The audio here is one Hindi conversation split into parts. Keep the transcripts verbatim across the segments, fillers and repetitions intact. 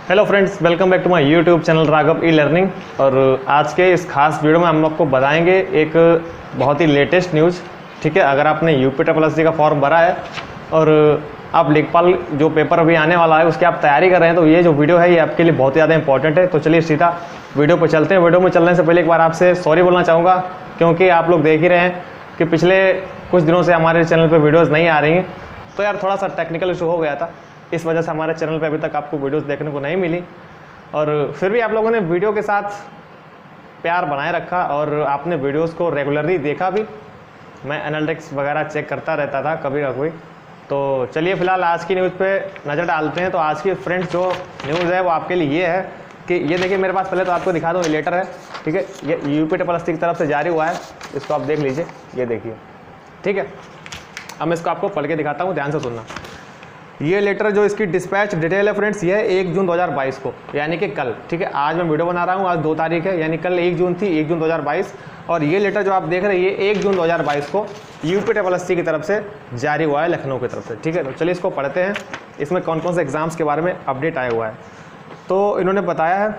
Hello friends, welcome back to my YouTube channel Raghav e learning. और आज के इस खास वीडियो में हम आपको बताएंगे एक बहुत ही लेटेस्ट न्यूज़। ठीक है, अगर आपने यूपी ट्रिपल एस सी का फॉर्म भरा है और आप लेखपाल जो पेपर अभी आने वाला है उसकी आप तैयारी कर रहे हैं, तो ये जो वीडियो है ये आपके लिए बहुत ज़्यादा इंपॉर्टेंट है। तो चलिए सीधा वीडियो पर चलते हैं। वीडियो में चलने से पहले एक बार आपसे सॉरी बोलना चाहूँगा, क्योंकि आप लोग देख ही रहे हैं कि पिछले कुछ दिनों से हमारे चैनल पर वीडियोज़ नहीं आ रही हैं। तो यार थोड़ा सा टेक्निकल इशू हो गया था, इस वजह से हमारे चैनल पे अभी तक आपको वीडियोस देखने को नहीं मिली। और फिर भी आप लोगों ने वीडियो के साथ प्यार बनाए रखा और आपने वीडियोस को रेगुलरली देखा भी। मैं एनालिटिक्स वगैरह चेक करता रहता था कभी ना कोई। तो चलिए फिलहाल आज की न्यूज़ पे नज़र डालते हैं। तो आज की फ्रेंड्स जो न्यूज़ है वो आपके लिए ये है कि ये देखिए मेरे पास, पहले तो आपको दिखा दूँ, ये लेटर है। ठीक है, ये यूपी ट्रिपल एस सी की तरफ से जारी हुआ है, इसको आप देख लीजिए, ये देखिए। ठीक है, अब मैं इसको आपको पढ़ के दिखाता हूँ, ध्यान से सुनना। ये लेटर जो इसकी डिस्पैच डिटेल है फ्रेंड्स, ये है एक जून दो हज़ार बाईस को, यानी कि कल। ठीक है, आज मैं वीडियो बना रहा हूँ, आज दो तारीख है, यानी कल एक जून थी, एक जून दो हज़ार बाईस। और ये लेटर जो आप देख रहे हैं ये एक जून दो हज़ार बाईस को यूपी ट्रिपल एस सी की तरफ से जारी हुआ है, लखनऊ की तरफ से। ठीक है, तो चलिए इसको पढ़ते हैं, इसमें कौन कौन से एग्जाम्स के बारे में अपडेट आया हुआ है। तो इन्होंने बताया है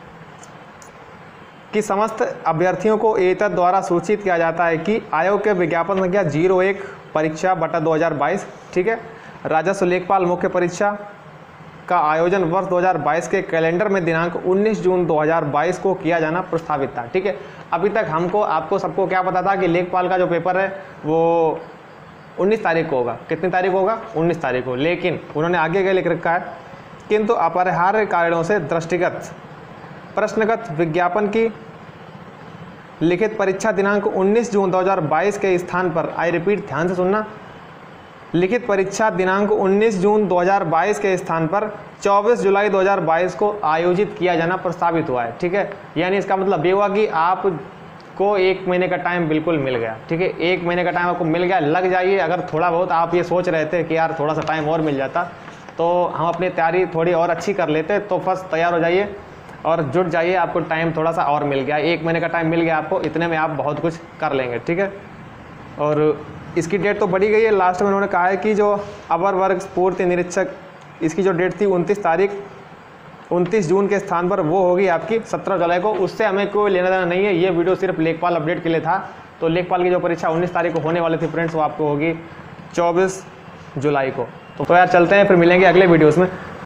कि समस्त अभ्यर्थियों को एतद द्वारा सूचित किया जाता है कि आयोग के विज्ञापन संख्या जीरो एक परीक्षा बटा दो हज़ार बाईस, ठीक है, राजस्व लेखपाल मुख्य परीक्षा का आयोजन वर्ष दो हज़ार बाईस के कैलेंडर में दिनांक उन्नीस जून दो हज़ार बाईस को किया जाना प्रस्तावित था। ठीक है, अभी तक हमको आपको सबको क्या पता था कि लेखपाल का जो पेपर है वो उन्नीस तारीख को होगा। कितनी तारीख को होगा? उन्नीस तारीख को। लेकिन उन्होंने आगे क्या लिख रखा है, किंतु अपरिहार्य कारणों से दृष्टिगत प्रश्नगत विज्ञापन की लिखित परीक्षा दिनांक उन्नीस जून दो हज़ार बाईस के स्थान पर, आई रिपीट, ध्यान से सुनना, लिखित परीक्षा दिनांक उन्नीस जून दो हज़ार बाईस के स्थान पर चौबीस जुलाई दो हज़ार बाईस को आयोजित किया जाना प्रस्तावित हुआ है। ठीक है, यानी इसका मतलब ये हुआ कि आपको एक महीने का टाइम बिल्कुल मिल गया। ठीक है, एक महीने का टाइम आपको मिल गया, लग जाइए। अगर थोड़ा बहुत आप ये सोच रहे थे कि यार थोड़ा सा टाइम और मिल जाता तो हम अपनी तैयारी थोड़ी और अच्छी कर लेते, तो फर्स्ट तैयार हो जाइए और जुट जाइए, आपको टाइम थोड़ा सा और मिल गया, एक महीने का टाइम मिल गया आपको, इतने में आप बहुत कुछ कर लेंगे। ठीक है, और इसकी डेट तो बढ़ी गई है। लास्ट में उन्होंने कहा है कि जो अवर वर्ग पूर्ति निरीक्षक, इसकी जो डेट थी उनतीस तारीख उनतीस जून के स्थान पर वो होगी आपकी सत्रह जुलाई को। उससे हमें कोई लेना देना नहीं है, ये वीडियो सिर्फ लेखपाल अपडेट के लिए था। तो लेखपाल की जो परीक्षा उन्नीस तारीख को होने वाली थी फ्रेंड्स, वो आपको होगी चौबीस जुलाई को। तो यार चलते हैं, फिर मिलेंगे अगले वीडियोज़ में।